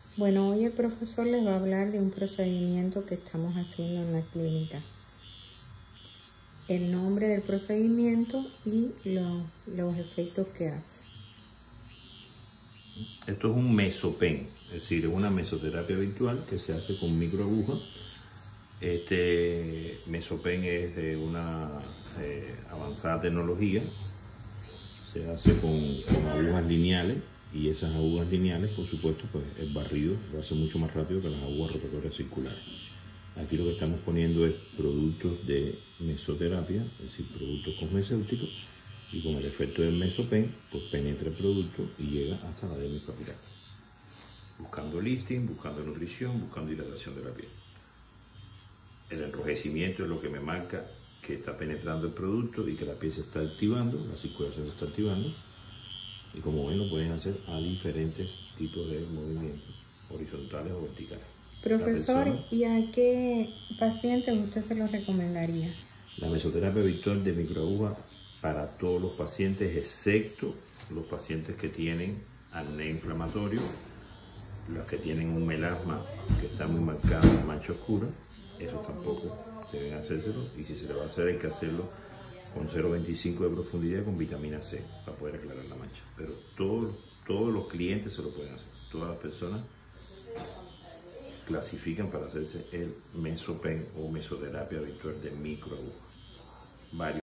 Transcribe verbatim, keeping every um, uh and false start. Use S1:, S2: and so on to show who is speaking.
S1: Bueno, hoy el profesor les va a hablar de un procedimiento que estamos haciendo en la clínica. El nombre del procedimiento y lo, los efectos que hace.
S2: Esto es un mesopen, es decir, es una mesoterapia virtual que se hace con microagujas. Este mesopen es de una eh, avanzada tecnología, se hace con, con agujas lineales, y esas agujas lineales, por supuesto, pues el barrido lo hace mucho más rápido que las agujas rotatorias circulares. Aquí lo que estamos poniendo es productos de mesoterapia, es decir, productos cosmecéuticos, y con el efecto del mesopen, pues penetra el producto y llega hasta la dermis capilar, buscando lifting, buscando nutrición, buscando hidratación de la piel. El enrojecimiento es lo que me marca que está penetrando el producto y que la piel se está activando, la circulación se está activando. Y como ven, lo pueden hacer a diferentes tipos de movimientos, horizontales o verticales.
S1: Profesor, ¿y a qué paciente usted se lo recomendaría?
S2: La mesoterapia virtual de microaguja para todos los pacientes, excepto los pacientes que tienen acné inflamatorio, los que tienen un melasma que está muy marcado en mancha oscura, esos tampoco deben hacérselo, y si se le va a hacer hay que hacerlo con cero coma veinticinco de profundidad con vitamina C para poder aclarar la mancha. Pero todos, todos los clientes se lo pueden hacer, todas las personas clasifican para hacerse el mesopen o mesoterapia virtual de microaguja. Varios